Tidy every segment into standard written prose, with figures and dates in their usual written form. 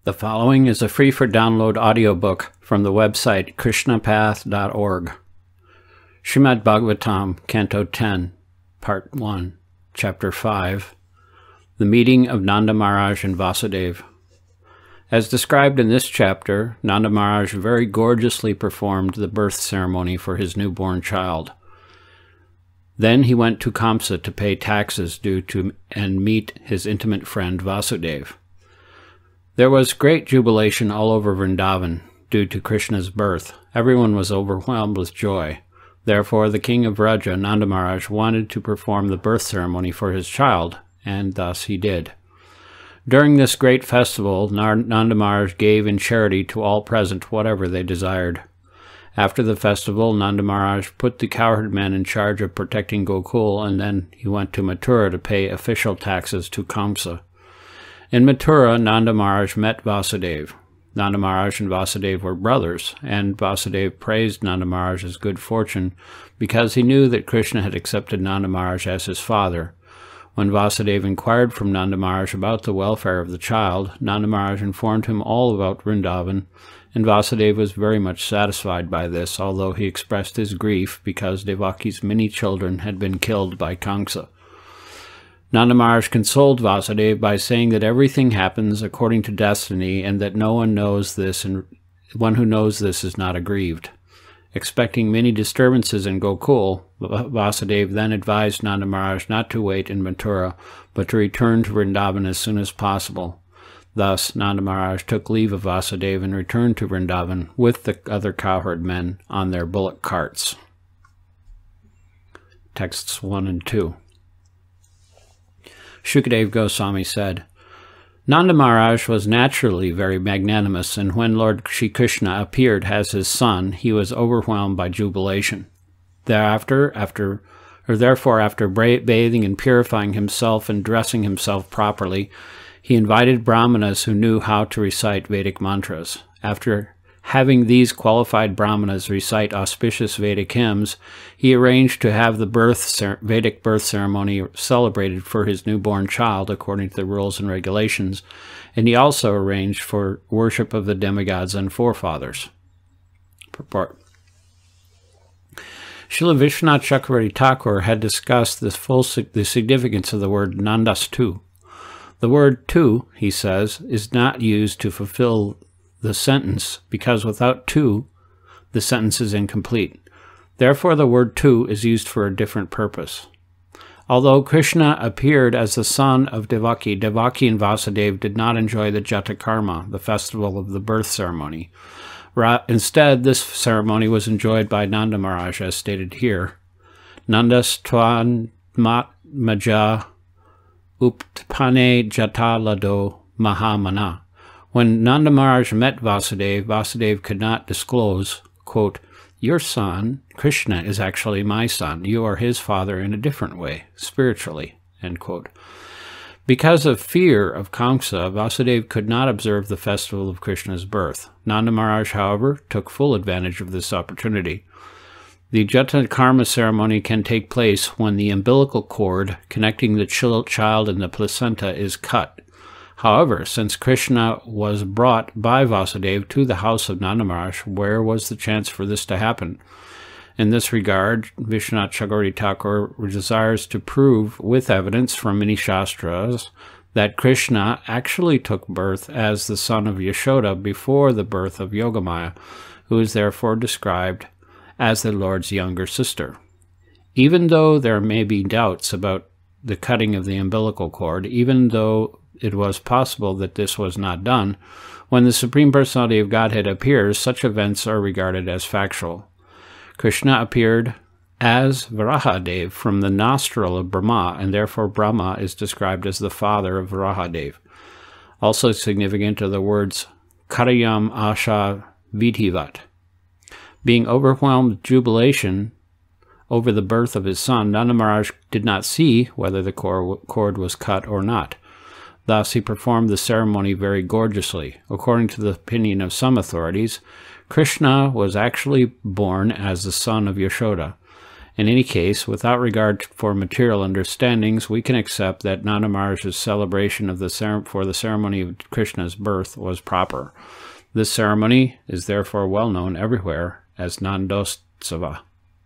The following is a free-for-download audiobook from the website krishnapath.org. Srimad Bhagavatam, Canto 10, Part 1, Chapter 5, The Meeting of Nanda Maharaj and Vasudeva. As described in this chapter, Nanda Maharaj very gorgeously performed the birth ceremony for his newborn child. Then he went to Kamsa to pay taxes due to and meet his intimate friend Vasudeva. There was great jubilation all over Vrindavan due to Krishna's birth. Everyone was overwhelmed with joy. Therefore, the king of Vraja, Nanda Maharaj, wanted to perform the birth ceremony for his child, and thus he did. During this great festival, Nanda Maharaj gave in charity to all present whatever they desired. After the festival, Nanda Maharaj put the cowherd men in charge of protecting Gokul, and then he went to Mathura to pay official taxes to Kamsa. In Mathura, Nanda Maharaj met Vasudeva. Nanda Maharaj and Vasudeva were brothers, and Vasudeva praised Nanda Maharaj's good fortune because he knew that Krishna had accepted Nanda Maharaj as his father. When Vasudeva inquired from Nanda Maharaj about the welfare of the child, Nanda Maharaj informed him all about Vrindavan, and Vasudeva was very much satisfied by this, although he expressed his grief because Devaki's many children had been killed by Kamsa. Nanda Maharaj consoled Vasudeva by saying that everything happens according to destiny and that no one knows this, and one who knows this is not aggrieved. Expecting many disturbances in Gokul, Vasudeva then advised Nanda Maharaj not to wait in Mathura, but to return to Vrindavan as soon as possible. Thus, Nanda Maharaj took leave of Vasudeva and returned to Vrindavan with the other cowherd men on their bullock carts. Texts 1 and 2. Shukadeva Goswami said, Nanda Maharaj was naturally very magnanimous, and when Lord Shri Krishna appeared as his son, he was overwhelmed by jubilation. Therefore, after bathing and purifying himself and dressing himself properly, he invited Brahmanas who knew how to recite Vedic mantras. After having these qualified Brahmanas recite auspicious Vedic hymns, he arranged to have the Vedic birth ceremony celebrated for his newborn child according to the rules and regulations, and he also arranged for worship of the demigods and forefathers. Purport. Srila Vishwanath Chakravarti Thakur had discussed the significance of the word nandastu. The word tu, he says, is not used to fulfill the sentence, because without tu, the sentence is incomplete. Therefore, the word tu is used for a different purpose. Although Krishna appeared as the son of Devaki, Devaki and Vasudeva did not enjoy the Jatakarma, the festival of the birth ceremony. Instead, this ceremony was enjoyed by Nanda Maharaj, as stated here. Nandas tvan mat maja uptpane jatalado mahamana. When Nanda Maharaj met Vasudeva, Vasudeva could not disclose, quote, your son, Krishna, is actually my son. You are his father in a different way, spiritually, end quote. Because of fear of Kamsa, Vasudeva could not observe the festival of Krishna's birth. Nanda Maharaj, however, took full advantage of this opportunity. The Jatakarma ceremony can take place when the umbilical cord connecting the child and the placenta is cut. However, since Krishna was brought by Vasudeva to the house of Nanda Maharaj, where was the chance for this to happen? In this regard, Vishwanath Chakravarti Thakur desires to prove with evidence from many shastras that Krishna actually took birth as the son of Yashoda before the birth of Yogamaya, who is therefore described as the Lord's younger sister. Even though there may be doubts about the cutting of the umbilical cord, even though it was possible that this was not done, when the Supreme Personality of Godhead appears, such events are regarded as factual. Krishna appeared as Varahadev from the nostril of Brahma, and therefore Brahma is described as the father of Varahadev. Also significant are the words Karayam Asha Vidhivat. Being overwhelmed with jubilation over the birth of his son, Nanda Maharaj did not see whether the cord was cut or not. Thus, he performed the ceremony very gorgeously. According to the opinion of some authorities, Krishna was actually born as the son of Yashoda, In any case, without regard for material understandings, we can accept that Nanda Maharaj's celebration of the ceremony of Krishna's birth was proper. This ceremony is therefore well known everywhere as Nandotsava.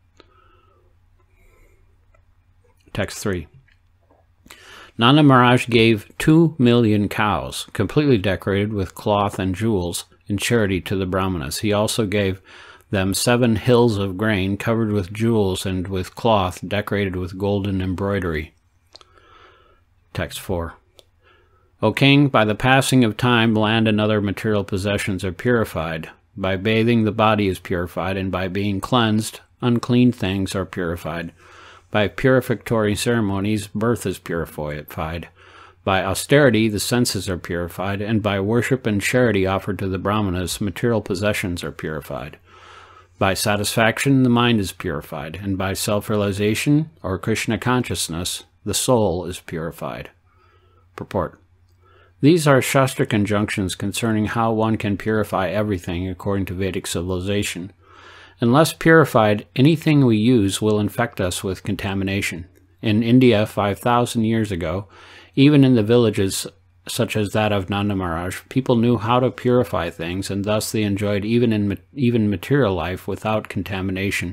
Text 3. Nanda Maharaj gave 2 million cows, completely decorated with cloth and jewels, in charity to the Brahmanas. He also gave them 7 hills of grain covered with jewels and with cloth decorated with golden embroidery. Text 4. O king, by the passing of time, land and other material possessions are purified. By bathing, the body is purified, and by being cleansed, unclean things are purified. By purificatory ceremonies, birth is purified. By austerity, the senses are purified, and by worship and charity offered to the Brahmanas, material possessions are purified. By satisfaction, the mind is purified, and by self-realization, or Krishna consciousness, the soul is purified. Purport. These are Shastric injunctions concerning how one can purify everything according to Vedic civilization. Unless purified, anything we use will infect us with contamination. In India 5,000 years ago, even in the villages such as that of Nanda Maharaj, people knew how to purify things, and thus they enjoyed even material life without contamination.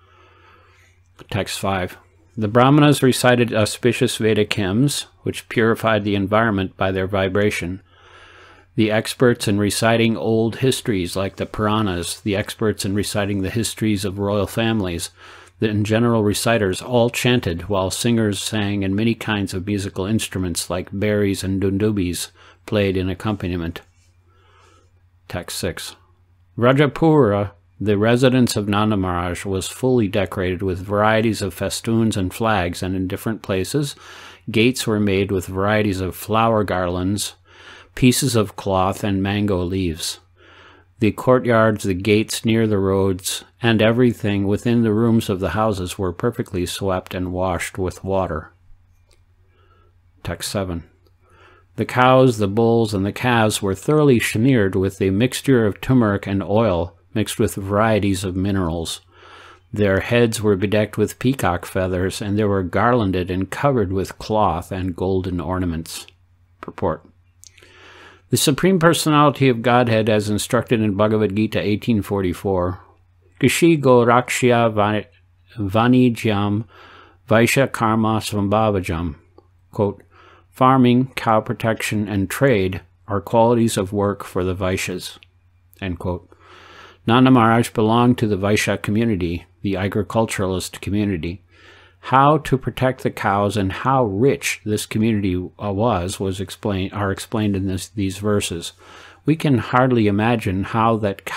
Text 5. The Brahmanas recited auspicious Vedic hymns, which purified the environment by their vibration. The experts in reciting old histories like the Puranas, the experts in reciting the histories of royal families, the general reciters all chanted while singers sang and many kinds of musical instruments like baris and dundubis played in accompaniment. Text 6. Rajapura, the residence of Nanda Maharaj, was fully decorated with varieties of festoons and flags, and in different places gates were made with varieties of flower garlands, pieces of cloth, and mango leaves. The courtyards, the gates near the roads, and everything within the rooms of the houses were perfectly swept and washed with water. Text 7. The cows, the bulls, and the calves were thoroughly smeared with a mixture of turmeric and oil mixed with varieties of minerals. Their heads were bedecked with peacock feathers, and they were garlanded and covered with cloth and golden ornaments. Purport. The Supreme Personality of Godhead, as instructed in Bhagavad Gita 18:44, Krishi go rakshya vanijyam vaishya karma sambhavajam. Quote, farming, cow protection, and trade are qualities of work for the Vaishyas. End quote. Nanda Maharaj belonged to the Vaishya community, the agriculturalist community. How to protect the cows and how rich this community are explained in these verses. We can hardly imagine how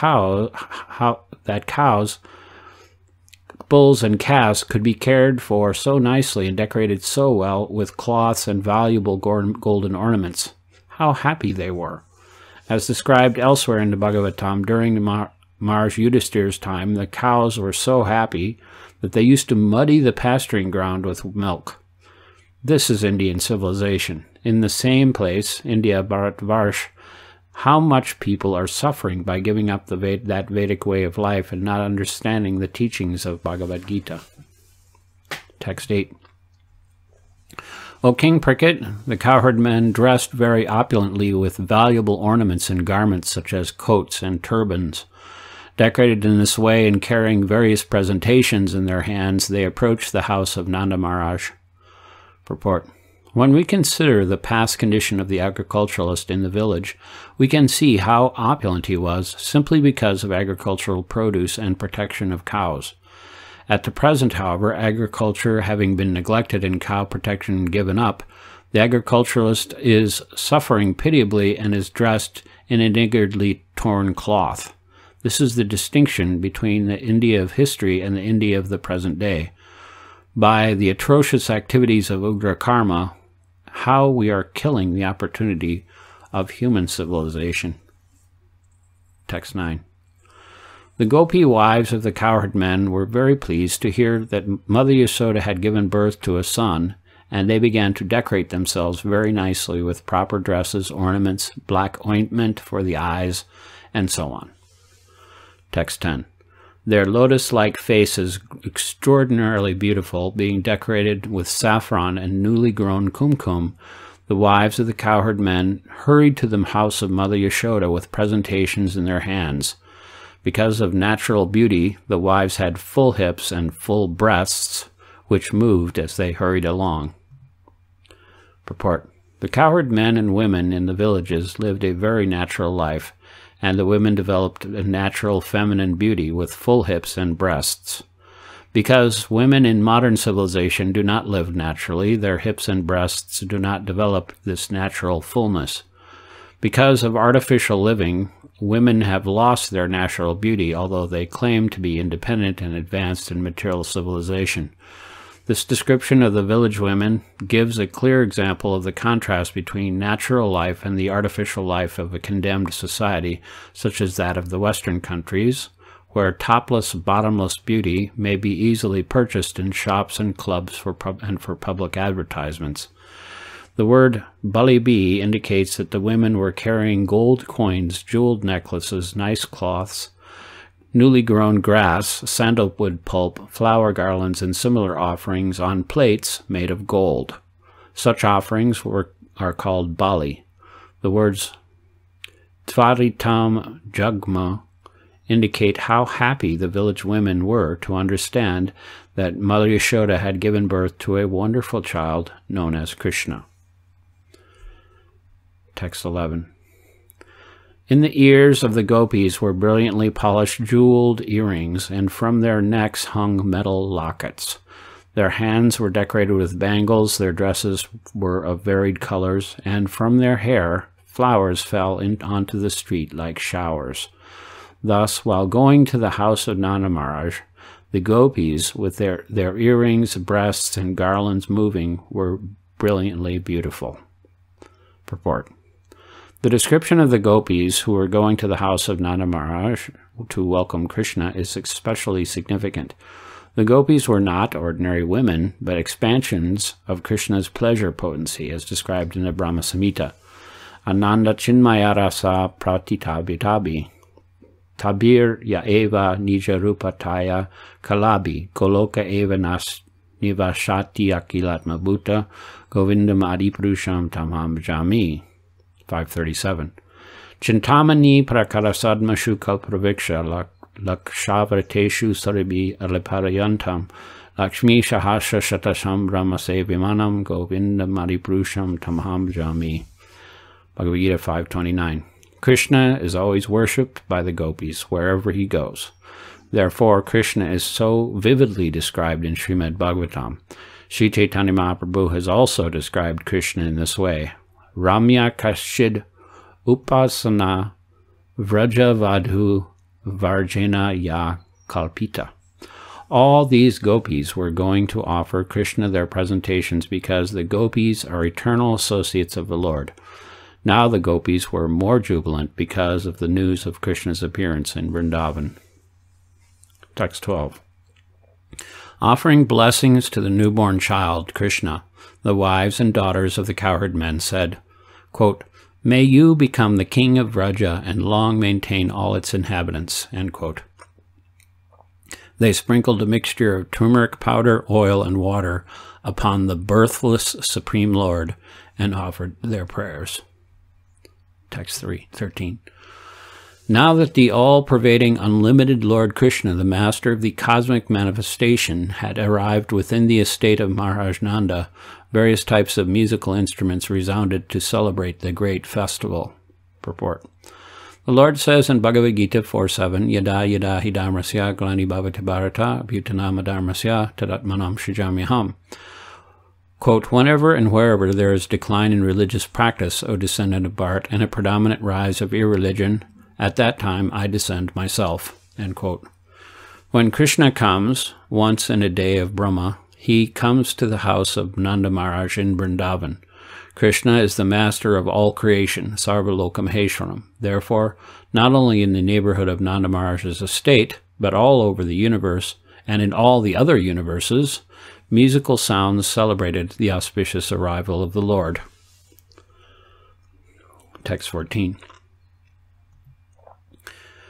cows, bulls, and calves could be cared for so nicely and decorated so well with cloths and valuable golden ornaments. How happy they were. As described elsewhere in the Bhagavatam, during the Maharaj Yudhishthira's time, the cows were so happy that they used to muddy the pasturing ground with milk. This is Indian civilization. In the same place, India, Bharatvarsh, how much people are suffering by giving up that Vedic way of life and not understanding the teachings of Bhagavad Gita. Text 8. O King Parikshit, the cowherd men dressed very opulently with valuable ornaments and garments such as coats and turbans. Decorated in this way and carrying various presentations in their hands, they approached the house of Nanda Maharaj. Purport. When we consider the past condition of the agriculturalist in the village, we can see how opulent he was simply because of agricultural produce and protection of cows. At the present, however, agriculture having been neglected and cow protection given up, the agriculturalist is suffering pitiably and is dressed in a niggardly torn cloth. This is the distinction between the India of history and the India of the present day. By the atrocious activities of Ugra Karma, how we are killing the opportunity of human civilization. Text 9. The Gopi wives of the cowherd men were very pleased to hear that Mother Yasoda had given birth to a son, and they began to decorate themselves very nicely with proper dresses, ornaments, black ointment for the eyes, and so on. Text 10. their lotus-like faces extraordinarily beautiful, being decorated with saffron and newly grown kumkum. The wives of the cowherd men hurried to the house of Mother Yashoda with presentations in their hands. Because of natural beauty, the wives had full hips and full breasts, which moved as they hurried along. Purport. The cowherd men and women in the villages lived a very natural life, and the women developed a natural feminine beauty with full hips and breasts. Because women in modern civilization do not live naturally, their hips and breasts do not develop this natural fullness. Because of artificial living, women have lost their natural beauty, although they claim to be independent and advanced in material civilization. This description of the village women gives a clear example of the contrast between natural life and the artificial life of a condemned society, such as that of the Western countries, where topless, bottomless beauty may be easily purchased in shops and clubs for public advertisements. The word balibi indicates that the women were carrying gold coins, jeweled necklaces, nice cloths, newly grown grass, sandalwood pulp, flower garlands, and similar offerings on plates made of gold. Such offerings are called bali. The words tvaritam jagma indicate how happy the village women were to understand that Mother Yashoda had given birth to a wonderful child known as Krishna. Text 11. In the ears of the gopis were brilliantly polished jeweled earrings, and from their necks hung metal lockets. Their hands were decorated with bangles, their dresses were of varied colors, and from their hair flowers fell onto the street like showers. Thus, while going to the house of Nanda Maharaj, the gopis, with their earrings, breasts, and garlands moving, were brilliantly beautiful. Purport. The description of the gopis who were going to the house of Nanda Maharaj to welcome Krishna is especially significant. The gopis were not ordinary women, but expansions of Krishna's pleasure potency, as described in the Brahma Samhita. Ananda Chinmaya Rasa Pratitabhitabi Tabir Yaeva Nija Rupataya Kalabi Goloka Eva Nivashati Akilatma Bhuta Govindam Adipurusham Tamam Jami. 537. Chintamani prakarasadmashu kalpraviksha lakshavrateshu saribi aliparayantam lakshmi shahasha shatasham brahmase vimanam govinda mariprusham tamham jami. Bhagavad Gita 529. Krishna is always worshipped by the gopis wherever he goes. Therefore, Krishna is so vividly described in Srimad Bhagavatam. Sri Chaitanya Mahaprabhu has also described Krishna in this way. Ramya Kashid Upasana Vrajavadhu Varjena Ya Kalpita. All these gopis were going to offer Krishna their presentations because the gopis are eternal associates of the Lord. Now the gopis were more jubilant because of the news of Krishna's appearance in Vrindavan. Text 12. Offering blessings to the newborn child, Krishna, the wives and daughters of the cowherd men said, quote, "May you become the king of Vraja and long maintain all its inhabitants." End quote. They sprinkled a mixture of turmeric powder, oil, and water upon the birthless Supreme Lord and offered their prayers. Text 13. Now that the all-pervading, unlimited Lord Krishna, the master of the cosmic manifestation, had arrived within the estate of Maharaj Nanda, various types of musical instruments resounded to celebrate the great festival. Purport. The Lord says in Bhagavad Gita 4.7, Yada yada hi dharmasya glani bhavati bharata bhutanama dharmasya tadatmanam shijamyaham. Quote, whenever and wherever there is decline in religious practice, O descendant of Bharat, and a predominant rise of irreligion, at that time I descend myself. End quote. When Krishna comes, once in a day of Brahma, he comes to the house of Nanda Maharaj in Vrindavan. Krishna is the master of all creation, Sarva Maheshwaram. Therefore, not only in the neighborhood of Nanda Maharaj's estate, but all over the universe, and in all the other universes, musical sounds celebrated the auspicious arrival of the Lord. Text 14.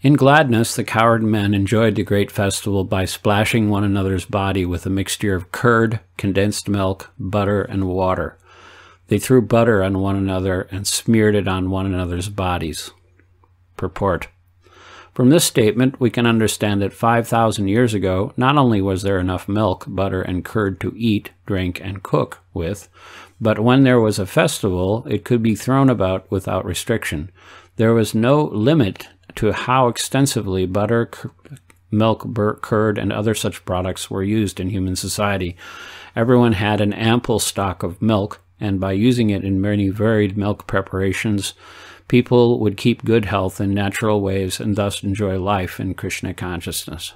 In gladness, the cowherd men enjoyed the great festival by splashing one another's body with a mixture of curd, condensed milk, butter, and water. They threw butter on one another and smeared it on one another's bodies. Purport. From this statement, we can understand that 5,000 years ago, not only was there enough milk, butter, and curd to eat, drink, and cook with, but when there was a festival, it could be thrown about without restriction. There was no limit to how extensively butter, milk, curd, and other such products were used in human society. Everyone had an ample stock of milk, and by using it in many varied milk preparations, people would keep good health in natural ways and thus enjoy life in Krishna consciousness.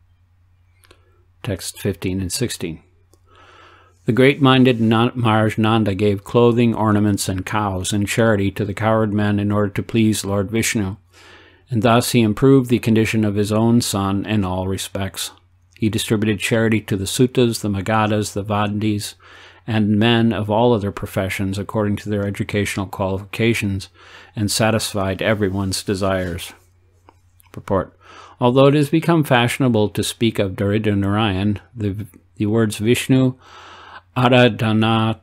Text 15 and 16. The great-minded Maharaj Nanda gave clothing, ornaments, and cows in charity to the cowherd men in order to please Lord Vishnu, and thus he improved the condition of his own son in all respects. He distributed charity to the Suttas, the Magadhas, the Vadis, and men of all other professions according to their educational qualifications, and satisfied everyone's desires. Purport. Although it has become fashionable to speak of Daridra Narayan, the words Vishnu Aradhanatayado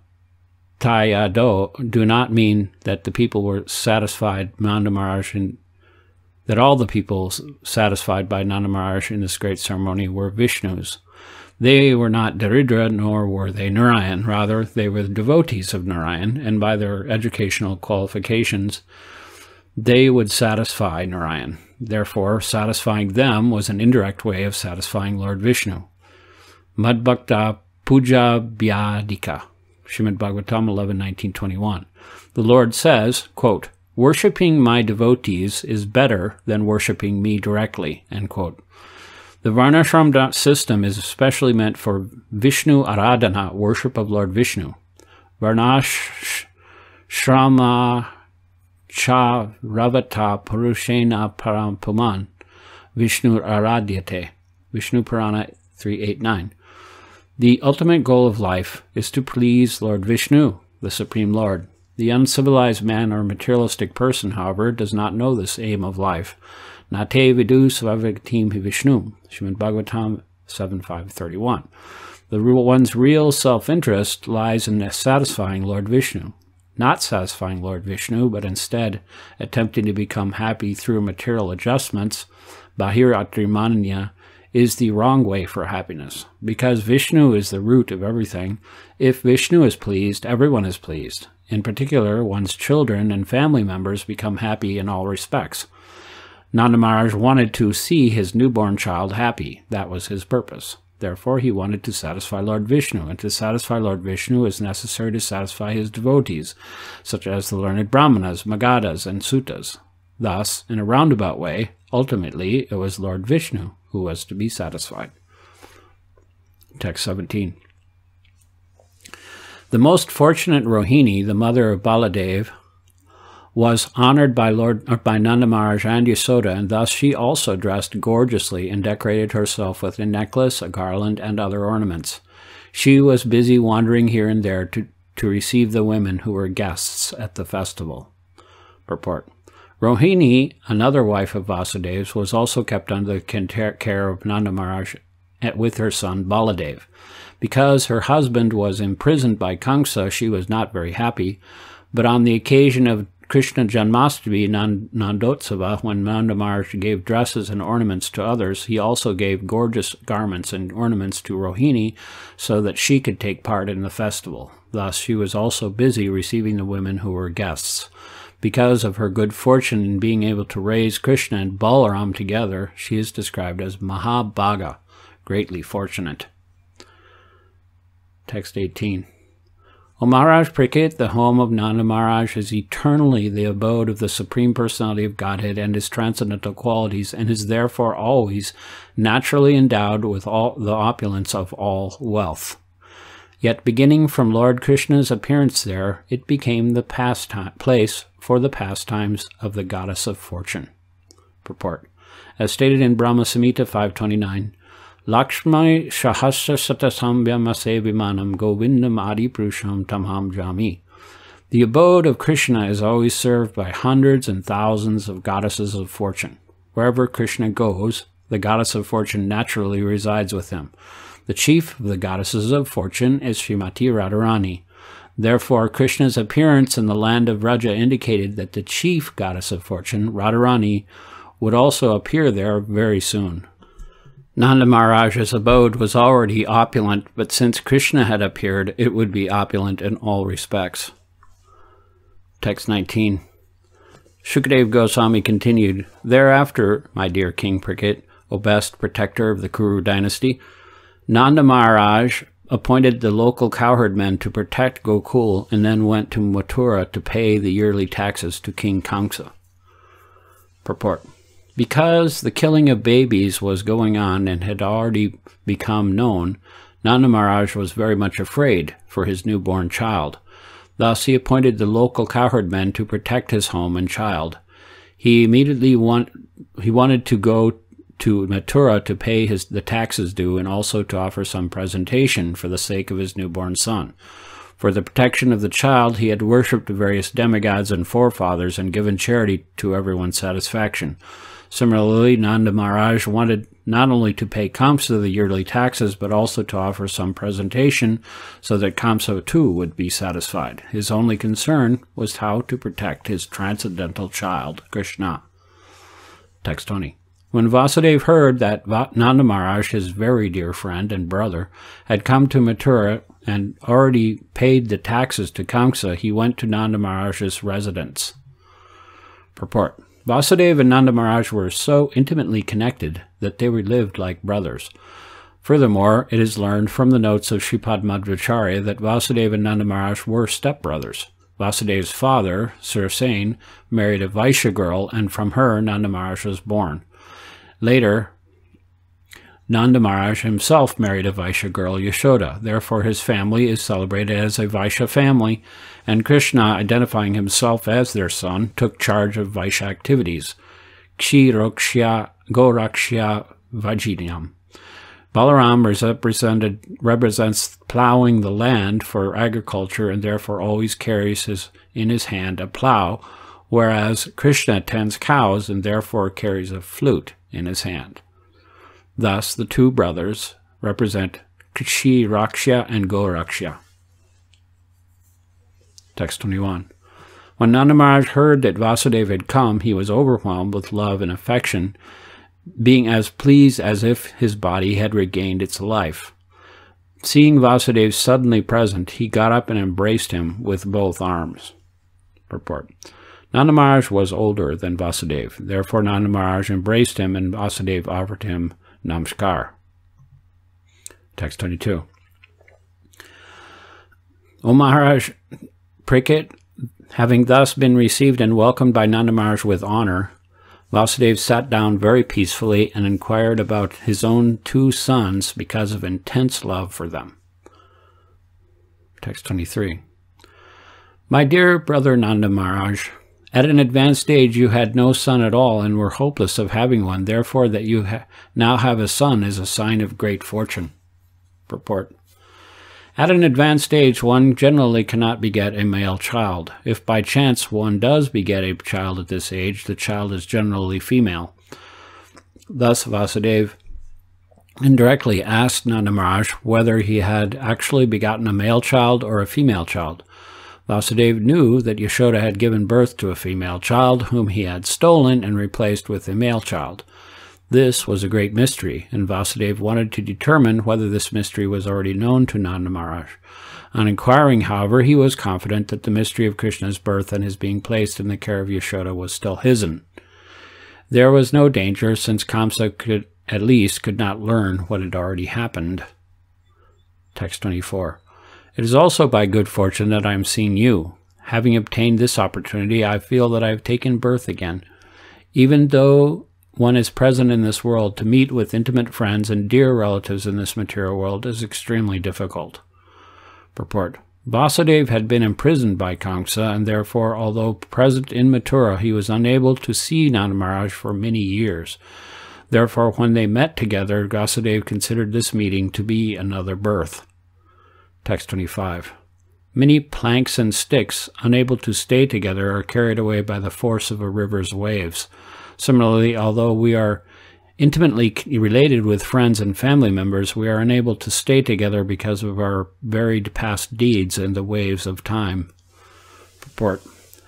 do not mean that the people were satisfied, Nanda Maharaj, that all the people satisfied by Nanda Maharaj in this great ceremony were Vishnus. They were not Daridra, nor were they Narayan. Rather, they were the devotees of Narayan, and by their educational qualifications, they would satisfy Narayan. Therefore, satisfying them was an indirect way of satisfying Lord Vishnu. Madbhakta Puja Vyadika, Srimad Bhagavatam 11:19-21. The Lord says, quote, "Worshipping my devotees is better than worshipping me directly," end quote. The Varnashram system is especially meant for Vishnu Aradhana, worship of Lord Vishnu. Varnashrama cha ravata purushena parampuman Vishnu Aradhyate, Vishnu Purana 389. The ultimate goal of life is to please Lord Vishnu, the Supreme Lord. The uncivilized man or materialistic person, however, does not know this aim of life. Nate vidu svavaktim Vishnu, Srimad Bhagavatam 7.531. One's real self-interest lies in satisfying Lord Vishnu. Not satisfying Lord Vishnu, but instead attempting to become happy through material adjustments, Bahiratrimanya, is the wrong way for happiness. Because Vishnu is the root of everything, if Vishnu is pleased, everyone is pleased. In particular, one's children and family members become happy in all respects. Nanda Maharaj wanted to see his newborn child happy. That was his purpose. Therefore, he wanted to satisfy Lord Vishnu, and to satisfy Lord Vishnu is necessary to satisfy his devotees, such as the learned Brahmanas, Magadhas, and Suttas. Thus, in a roundabout way, ultimately, it was Lord Vishnu who was to be satisfied. Text 17. The most fortunate Rohini, the mother of Baladev, was honored by Nanda Maharaj and Yasoda, and thus she also dressed gorgeously and decorated herself with a necklace, a garland, and other ornaments. She was busy wandering here and there to receive the women who were guests at the festival. Purport. Rohini, another wife of Vasudev's, was also kept under the care of Nanda Maharaj with her son Baladev. Because her husband was imprisoned by Kamsa, she was not very happy, but on the occasion of Krishna Janmashtami Nandotsava, when Nanda Maharaj gave dresses and ornaments to others, he also gave gorgeous garments and ornaments to Rohini so that she could take part in the festival. Thus, she was also busy receiving the women who were guests. Because of her good fortune in being able to raise Krishna and Balaram together, she is described as Mahabhaga, greatly fortunate. Text 18. O Maharaj Parikshit, the home of Nanda Maharaj is eternally the abode of the Supreme Personality of Godhead and his transcendental qualities, and is therefore always naturally endowed with all the opulence of all wealth. Yet beginning from Lord Krishna's appearance there, it became the place for the pastimes of the Goddess of Fortune. Purport. As stated in Brahma Samhita 529, Lakshmi Shahasra Satasambhyamase Vimanam Govindam Adi Purusham Tamham Jami. The abode of Krishna is always served by hundreds and thousands of goddesses of fortune. Wherever Krishna goes, the goddess of fortune naturally resides with him. The chief of the goddesses of fortune is Srimati Radharani. Therefore, Krishna's appearance in the land of Vraja indicated that the chief goddess of fortune, Radharani, would also appear there very soon. Nanda Maharaj's abode was already opulent, but since Krishna had appeared, it would be opulent in all respects. Text 19. Shukadeva Goswami continued, Thereafter, my dear King Parikshit, O best protector of the Kuru dynasty, Nanda Maharaj appointed the local cowherd men to protect Gokul and then went to Mathura to pay the yearly taxes to King Kamsa. Purport. Because the killing of babies was going on and had already become known, Nanda Maharaj was very much afraid for his newborn child. Thus he appointed the local cowherd men to protect his home and child. He immediately wanted to go to Mathura to pay the taxes due and also to offer some presentation for the sake of his newborn son. For the protection of the child, he had worshipped various demigods and forefathers and given charity to everyone's satisfaction. Similarly, Nanda Maharaj wanted not only to pay Kamsa the yearly taxes, but also to offer some presentation so that Kamsa too would be satisfied. His only concern was how to protect his transcendental child, Krishna. Text 20. When Vasudeva heard that Nanda Maharaj, his very dear friend and brother, had come to Mathura and already paid the taxes to Kamsa, he went to Nanda Maharaj's residence. Purport. Vasudeva and Nanda Maharaj were so intimately connected that they lived like brothers. Furthermore, it is learned from the notes of Shripad Madhvacharya that Vasudeva and Nanda Maharaj were stepbrothers. Vasudeva's father, Sursen, married a Vaishya girl, and from her Nanda Maharaj was born. Later, Nanda Maharaj himself married a Vaishya girl, Yashoda. Therefore, his family is celebrated as a Vaishya family, and Krishna, identifying himself as their son, took charge of Vaishya activities. Kshiroksha Gorakshya Vajinyam. Balaram represents plowing the land for agriculture and therefore always carries in his hand a plow, whereas Krishna tends cows and therefore carries a flute in his hand. Thus, the two brothers represent Kshiroksha and Goraksha. Text 21. When Nanda Maharaj heard that Vasudeva had come, he was overwhelmed with love and affection, being as pleased as if his body had regained its life. Seeing Vasudeva suddenly present, he got up and embraced him with both arms. Purport. Nanda Maharaj was older than Vasudeva. Therefore, Nanda Maharaj embraced him, and Vasudeva offered him Namaskar. Text 22. O Maharaj Parikshit, having thus been received and welcomed by Nanda Maharaj with honor, Vasudeva sat down very peacefully and inquired about his own two sons because of intense love for them. Text 23. My dear brother Nanda Maharaj, at an advanced age you had no son at all and were hopeless of having one. Therefore, that you now have a son is a sign of great fortune. Purport. At an advanced age, one generally cannot beget a male child. If by chance one does beget a child at this age, the child is generally female. Thus, Vasudeva indirectly asked Nanda Maharaj whether he had actually begotten a male child or a female child. Vasudeva knew that Yashoda had given birth to a female child whom he had stolen and replaced with a male child. This was a great mystery, and Vasudeva wanted to determine whether this mystery was already known to Nanda Maharaj. On inquiring, however, he was confident that the mystery of Krishna's birth and his being placed in the care of Yashoda was still hidden. There was no danger, since Kamsa could not learn what had already happened. Text 24. It is also by good fortune that I am seeing you. Having obtained this opportunity, I feel that I have taken birth again. Even though one is present in this world, to meet with intimate friends and dear relatives in this material world is extremely difficult. Purport. Vasudeva had been imprisoned by Kamsa, and therefore, although present in Mathura, he was unable to see Nanda Maharaj for many years. Therefore, when they met together, Vasudeva considered this meeting to be another birth. Text 25. Many planks and sticks, unable to stay together, are carried away by the force of a river's waves. Similarly, although we are intimately related with friends and family members, we are unable to stay together because of our varied past deeds and the waves of time. Purport.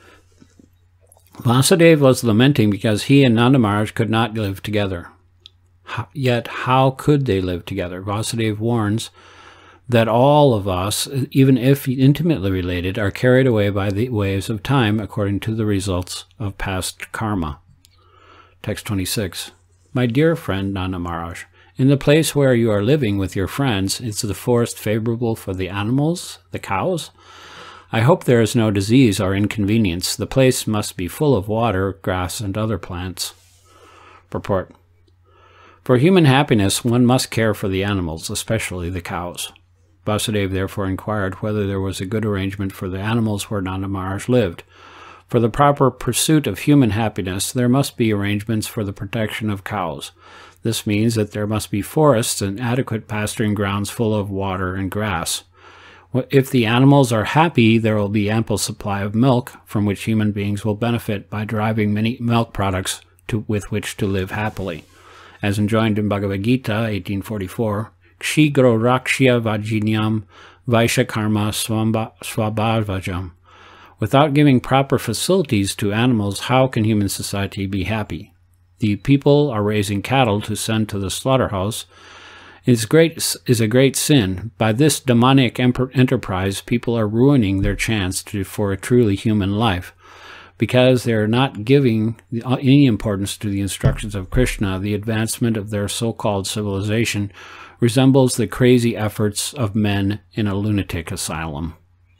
Vasudeva was lamenting because he and Nanda Maharaj could not live together. Yet how could they live together? Vasudeva warns that all of us, even if intimately related, are carried away by the waves of time according to the results of past karma. Text 26. My dear friend Nanda Maharaj, in the place where you are living with your friends, is the forest favorable for the animals, the cows? I hope there is no disease or inconvenience. The place must be full of water, grass, and other plants. Purport. For human happiness, one must care for the animals, especially the cows. Vasudeva therefore inquired whether there was a good arrangement for the animals where Nanda Maharaj lived. For the proper pursuit of human happiness, there must be arrangements for the protection of cows. This means that there must be forests and adequate pasturing grounds full of water and grass. If the animals are happy, there will be ample supply of milk, from which human beings will benefit by deriving many milk products with which to live happily. As enjoined in Bhagavad Gita 1844, Kshigro Rakshya Vajinyam Vaishakarma Swabhavajam. Without giving proper facilities to animals, how can human society be happy? The people are raising cattle to send to the slaughterhouse. Is a great sin. By this demonic enterprise, people are ruining their chance for a truly human life. Because they are not giving any importance to the instructions of Krishna, the advancement of their so-called civilization resembles the crazy efforts of men in a lunatic asylum.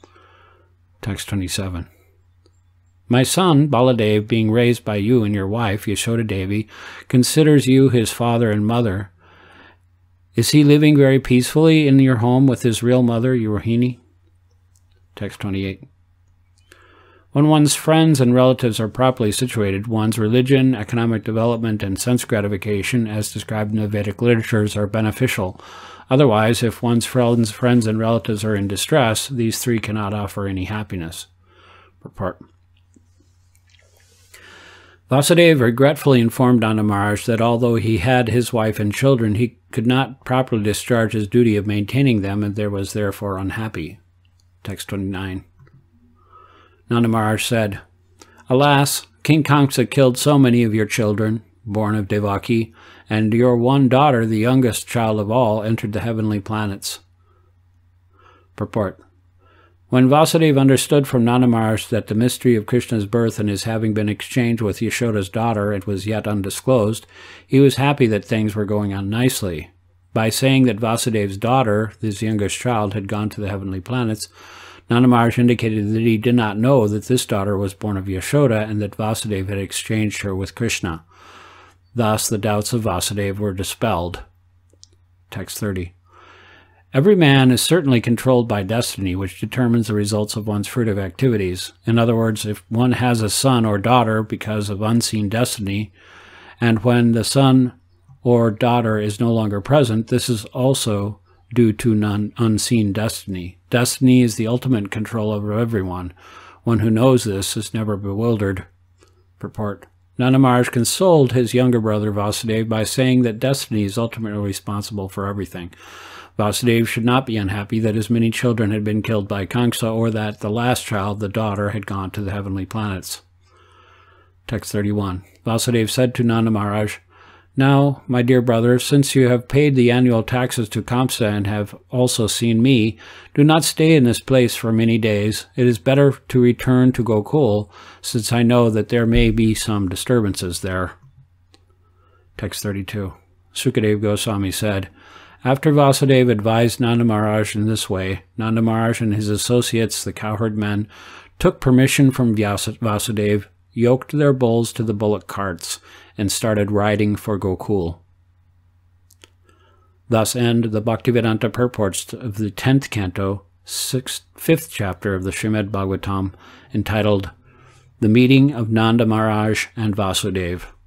Text 27. My son, Baladev, being raised by you and your wife, Yashoda Devi, considers you his father and mother. Is he living very peacefully in your home with his real mother, Rohini? Text 28. When one's friends and relatives are properly situated, one's religion, economic development, and sense gratification, as described in the Vedic literatures, are beneficial. Otherwise, if one's friends and relatives are in distress, these three cannot offer any happiness. Purport. Vasudeva regretfully informed Nanda Maharaj that although he had his wife and children, he could not properly discharge his duty of maintaining them, and was therefore unhappy. Text 29. Nanda Maharaj said, Alas, King Kamsa killed so many of your children, born of Devaki, and your one daughter, the youngest child of all, entered the heavenly planets. Purport. When Vasudeva understood from Nanda Maharaj that the mystery of Krishna's birth and his having been exchanged with Yashoda's daughter it was yet undisclosed, he was happy that things were going on nicely. By saying that Vasudeva's daughter, his youngest child, had gone to the heavenly planets, Nanda Maharaj indicated that he did not know that this daughter was born of Yashoda and that Vasudeva had exchanged her with Krishna. Thus, the doubts of Vasudeva were dispelled. Text 30. Every man is certainly controlled by destiny, which determines the results of one's fruitive activities. In other words, if one has a son or daughter because of unseen destiny, and when the son or daughter is no longer present, this is also due to unseen destiny. Destiny is the ultimate control over everyone. One who knows this is never bewildered. Purport. Nanda Maharaj consoled his younger brother Vasudeva by saying that destiny is ultimately responsible for everything. Vasudeva should not be unhappy that as many children had been killed by Kamsa, or that the last child, the daughter, had gone to the heavenly planets. Text 31. Vasudeva said to Nanda Maharaj, Now, my dear brother, since you have paid the annual taxes to Kamsa and have also seen me, do not stay in this place for many days. It is better to return to Gokul, since I know that there may be some disturbances there. Text 32. Sukadeva Goswami said, After Vasudeva advised Nanda Maharaj in this way, Nanda Maharaj and his associates, the cowherd men, took permission from Vasudeva, yoked their bulls to the bullock carts, and started riding for Gokul. Thus end the Bhaktivedanta purports of the 10th canto, 5th chapter of the Srimad Bhagavatam, entitled The Meeting of Nanda Maharaj and Vasudeva.